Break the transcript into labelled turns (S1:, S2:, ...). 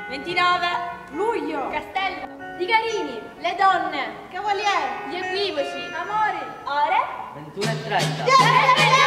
S1: 29
S2: luglio,
S1: castello, i carini, le donne,
S2: cavaliere,
S1: gli equivoci,
S2: amori,
S1: ore
S3: 21:30.